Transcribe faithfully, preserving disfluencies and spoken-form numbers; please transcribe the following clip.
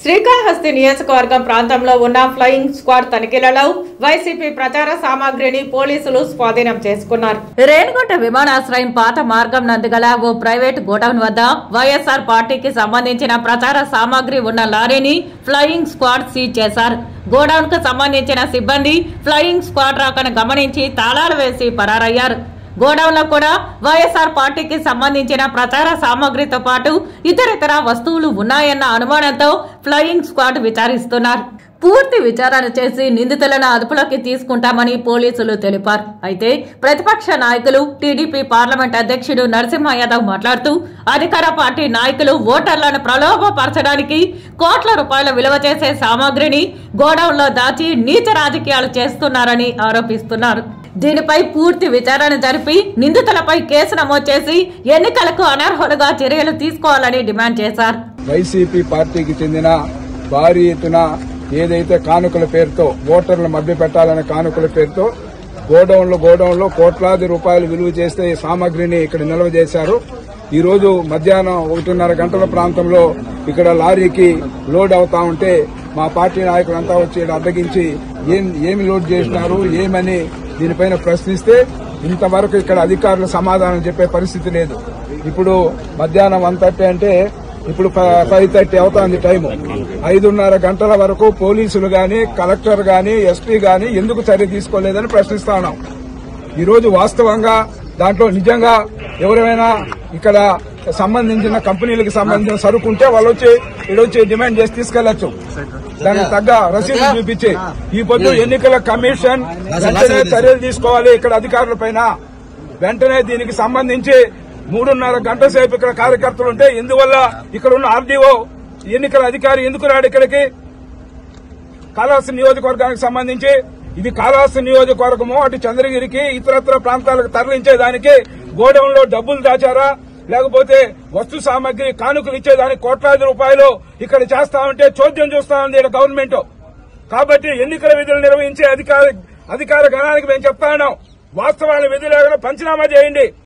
శ్రీకాళహస్తి నియోజకవర్గం ప్రాంతంలో ఉన్న ఫ్లయింగ్ స్క్వాడ్ తనిఖీలలో వైసీపీ ప్రచార సామాగ్రిని పోలీసులు స్వాధీనం చేసుకున్నారు. రేణిగుంట విమానాశ్రయం పాత మార్గం నందుగల ఓ ప్రైవేటు గోడౌన్ వద్ద వైఎస్ఆర్ పార్టీకి సంబంధించిన ప్రచార సామాగ్రి ఉన్న లారీని ఫ్లయింగ్ స్క్వాడ్ సీజ్ చేశారు. గోడౌన్ కు సంబంధించిన సిబ్బంది ఫ్లయింగ్ స్క్వాడ్ రాకను గమనించి తాళాలు వేసి పరారయ్యారు. గోడౌన్ లో కూడా వైఎస్ఆర్ పార్టీకి సంబంధించిన ప్రచార సామాగ్రితో పాటు ఇతరితర వస్తువులు ఉన్నాయన్న అనుమానంతో ఫ్లయింగ్ స్క్వాడ్ విచారిస్తున్నారు. పూర్తి విచారణ చేసి నిందితులను అదుపులోకి తీసుకుంటామని పోలీసులు తెలిపారు. అయితే ప్రతిపక్ష నాయకులు టీడీపీ పార్లమెంట్ అధ్యక్షుడు నరసింహ యాదవ్ మాట్లాడుతూ అధికార పార్టీ నాయకులు ఓటర్లను ప్రలోభపరచడానికి కోట్ల రూపాయల విలువ చేసే సామాగ్రిని గోడౌన్ లో దాచి నీచ రాజకీయాలు చేస్తున్నారని ఆరోపిస్తున్నారు. దీనిపై పూర్తి విచారణ జరిపి నిందితులపై కేసు నమోదు చేసి ఎన్నికలకు అనర్హులుగా చర్యలు తీసుకోవాలని డిమాండ్ చేశారు. వైసీపీ పార్టీకి చెందిన భారీ ఎత్తున ఏదైతే కానుకల పేరుతో ఓటర్లు మభ్య పెట్టాలనే కానుకల పేరుతో గోడౌన్లో గోడౌన్లో కోట్లాది రూపాయలు విలువ చేస్తే ఈ సామాగ్రిని ఇక్కడ నిల్వ చేశారు. ఈ రోజు మధ్యాహ్నం ఒకటిన్నర గంటల ప్రాంతంలో ఇక్కడ లారీకి లోడ్ అవుతా ఉంటే మా పార్టీ నాయకులంతా వచ్చి అడ్డగించి ఏం ఏమి లోడ్ చేసినారు ఏమని దీనిపైన ప్రశ్నిస్తే ఇంతవరకు ఇక్కడ అధికారులు సమాధానం చెప్పే పరిస్థితి లేదు. ఇప్పుడు మధ్యాహ్నం వన్ థర్టీ అంటే ఇప్పుడు ఫైవ్ థర్టీ అవుతుంది టైము. ఐదున్నర గంటల వరకు పోలీసులు గాని కలెక్టర్ గాని ఎస్పీ గాని ఎందుకు చర్య తీసుకోలేదని ప్రశ్నిస్తా ఉన్నాం. ఈ రోజు వాస్తవంగా దాంట్లో నిజంగా ఎవరైనా ఇక్కడ సంబంధించిన కంపెనీలకు సంబంధించిన సరుకుంటే వాళ్ళు వచ్చి ఇడొచ్చి డిమాండ్ చేసి తీసుకెళ్లొచ్చు. దానికి తగ్గ రసీదు చూపించి ఈ పొద్దు ఎన్నికల కమిషన్ వెంటనే చర్యలు తీసుకోవాలి. ఇక్కడ అధికారుల పైన వెంటనే దీనికి సంబంధించి మూడున్నర గంటల సేపు ఇక్కడ కార్యకర్తలు ఉంటే ఎందువల్ల ఇక్కడ ఉన్న ఆర్డీఓ ఎన్నికల అధికారి ఎందుకు రాడు ఇక్కడికి? కాళహస్తి నియోజకవర్గానికి సంబంధించి ఇది కాళహస్తి నియోజకవర్గము అటు చంద్రగిరికి ఇతరత్ర ప్రాంతాలకు తరలించేదానికి గోడౌన్ లో డబ్బులు దాచారా లేకపోతే వస్తు సామాగ్రి కానుకలు ఇచ్చేదానికి కోట్లాది రూపాయలు ఇక్కడ చేస్తా ఉంటే చోద్యం చూస్తా ఉంది ఇక్కడ గవర్నమెంట్. కాబట్టి ఎన్నికల విధులు నిర్వహించే అధికార అధికార గణానికి మేము చెప్తా ఉన్నాం, వాస్తవాన్ని విధులు పంచనామా చేయండి.